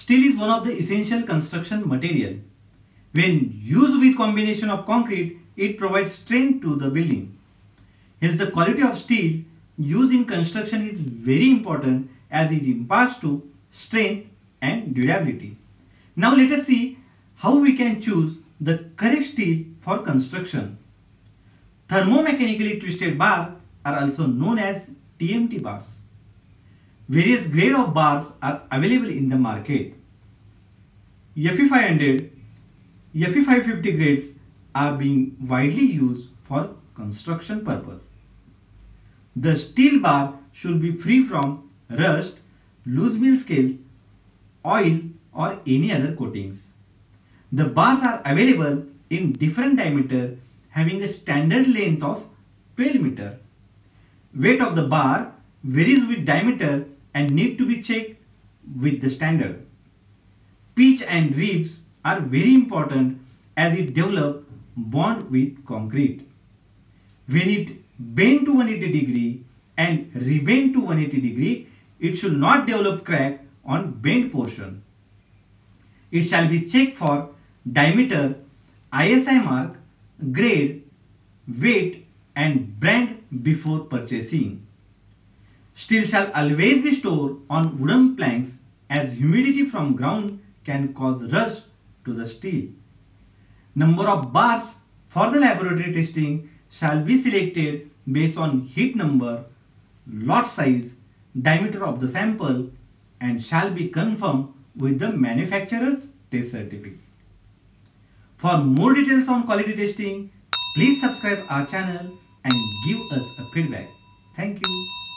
Steel is one of the essential construction material. When used with combination of concrete, it provides strength to the building. Hence, the quality of steel used in construction is very important as it imparts to strength and durability. Now let us see how we can choose the correct steel for construction. Thermomechanically twisted bars are also known as TMT bars. Various grades of bars are available in the market. Fe500, Fe550 grades are being widely used for construction purpose. The steel bar should be free from rust, loose mill scales, oil or any other coatings. The bars are available in different diameter having a standard length of 12 meter. Weight of the bar varies with diameter and need to be checked with the standard. Pitch and ribs are very important as it develops bond with concrete. When it bend to 180 degree and rebend to 180 degree, it should not develop crack on bent portion. It shall be checked for diameter, ISI mark, grade, weight and brand before purchasing. Steel shall always be stored on wooden planks as humidity from ground can cause rust to the steel. Number of bars for the laboratory testing shall be selected based on heat number, lot size, diameter of the sample and shall be confirmed with the manufacturer's test certificate. For more details on quality testing, please subscribe our channel and give us a feedback. Thank you.